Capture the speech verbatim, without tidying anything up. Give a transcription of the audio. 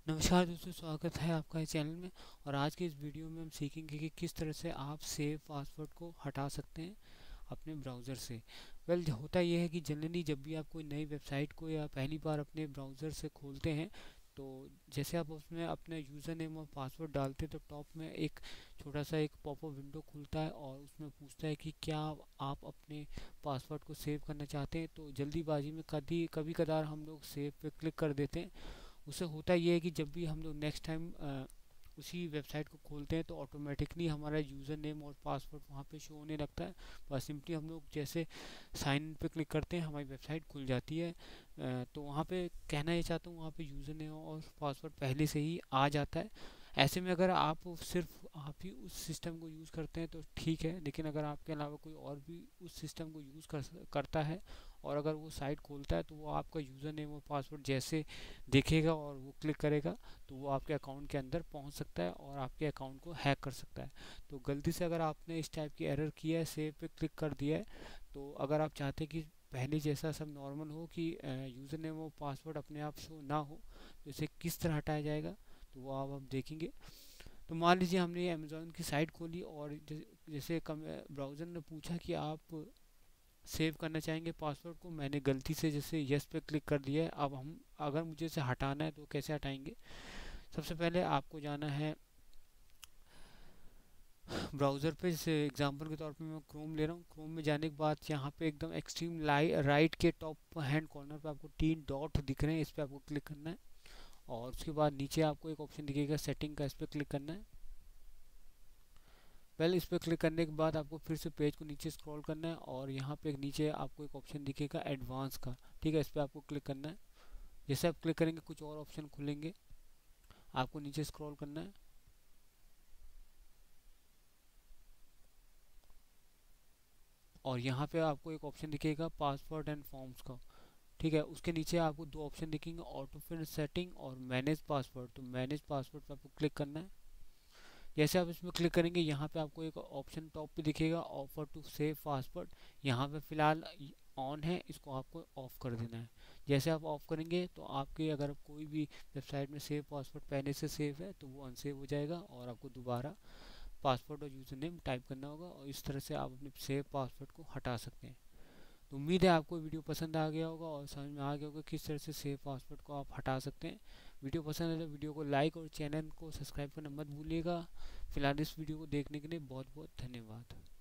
नमस्कार दोस्तों, स्वागत है आपका इस चैनल में। और आज के इस वीडियो में हम सीखेंगे कि किस तरह से आप सेव पासवर्ड को हटा सकते हैं अपने ब्राउज़र से। वेल well, होता यह है कि जनरली जब भी आप कोई नई वेबसाइट को या पहली बार अपने ब्राउज़र से खोलते हैं, तो जैसे आप उसमें अपना यूज़र नेम और पासवर्ड डालते हैं तो टॉप में एक छोटा सा एक पॉपअप विंडो खुलता है और उसमें पूछता है कि क्या आप अपने पासवर्ड को सेव करना चाहते हैं। तो जल्दीबाजी में कभी कभी कदार हम लोग सेव पे क्लिक कर देते हैं। उससे होता ये है कि जब भी हम लोग नेक्स्ट टाइम उसी वेबसाइट को खोलते हैं तो ऑटोमेटिकली हमारा यूज़र नेम और पासवर्ड वहाँ पे शो होने लगता है। बस सिंपली हम लोग जैसे साइन इन पे क्लिक करते हैं, हमारी वेबसाइट खुल जाती है। अ, तो वहाँ पे कहना ये चाहता हूँ, वहाँ पे यूज़र नेम और पासवर्ड पहले से ही आ जाता है। ऐसे में अगर आप सिर्फ आप ही उस सिस्टम को यूज़ करते हैं तो ठीक है, लेकिन अगर आपके अलावा कोई और भी उस सिस्टम को यूज़ कर करता है और अगर वो साइट खोलता है तो वो आपका यूज़र नेम और पासवर्ड जैसे देखेगा और वो क्लिक करेगा तो वो आपके अकाउंट के अंदर पहुंच सकता है और आपके अकाउंट को हैक कर सकता है। तो गलती से अगर आपने इस टाइप की एरर किया है, सेव पे क्लिक कर दिया है, तो अगर आप चाहते हैं कि पहले जैसा सब नॉर्मल हो, कि यूज़र नेम और पासवर्ड अपने आप शो ना हो, तो इसे किस तरह हटाया जाएगा तो वो आप हम देखेंगे। तो मान लीजिए हमने अमेज़ॉन की साइट खोली और जैसे कम ब्राउज़र ने पूछा कि आप सेव करना चाहेंगे पासवर्ड को, मैंने गलती से जैसे यस पे क्लिक कर दिया है। अब हम अगर मुझे इसे हटाना है तो कैसे हटाएंगे? सबसे पहले आपको जाना है ब्राउज़र पे। जैसे एग्जांपल के तौर पे मैं क्रोम ले रहा हूँ। क्रोम में जाने के बाद यहाँ पे एकदम एक्सट्रीम लाई राइट के टॉप हैंड कॉर्नर पे आपको तीन डॉट दिख रहे हैं, इस पर आपको क्लिक करना है। और उसके बाद नीचे आपको एक ऑप्शन दिखेगा सेटिंग का, इस पर क्लिक करना है। पहले इस पर क्लिक करने के बाद आपको फिर से पेज को नीचे स्क्रॉल करना है और यहाँ पे एक नीचे आपको एक ऑप्शन दिखेगा एडवांस का, ठीक है, इस पर आपको क्लिक करना है। जैसे आप क्लिक करेंगे कुछ और ऑप्शन खुलेंगे, आपको नीचे स्क्रॉल करना है और यहाँ पे आपको एक ऑप्शन दिखेगा पासवर्ड एंड फॉर्म्स का, ठीक है। उसके नीचे आपको दो ऑप्शन दिखेंगे, ऑटो फिल सेटिंग और मैनेज पासवर्ड। तो मैनेज पासवर्ड पे आपको क्लिक करना है। जैसे आप इसमें क्लिक करेंगे यहाँ पे आपको एक ऑप्शन टॉप पे दिखेगा ऑफर टू सेव पासवर्ड। यहाँ पे फिलहाल ऑन है, इसको आपको ऑफ कर देना है। जैसे आप ऑफ करेंगे तो आपके अगर कोई भी वेबसाइट में सेव पासवर्ड पहले से सेव है तो वो अनसेव हो जाएगा और आपको दोबारा पासवर्ड और यूज़र नेम टाइप करना होगा और इस तरह से आप अपने सेव पासवर्ड को हटा सकते हैं। तो उम्मीद है आपको वीडियो पसंद आ गया होगा और समझ में आ गया होगा किस तरह से सेव पासवर्ड को आप हटा सकते हैं। वीडियो पसंद है तो वीडियो को लाइक और चैनल को सब्सक्राइब करना मत भूलिएगा। फिलहाल इस वीडियो को देखने के लिए बहुत बहुत धन्यवाद।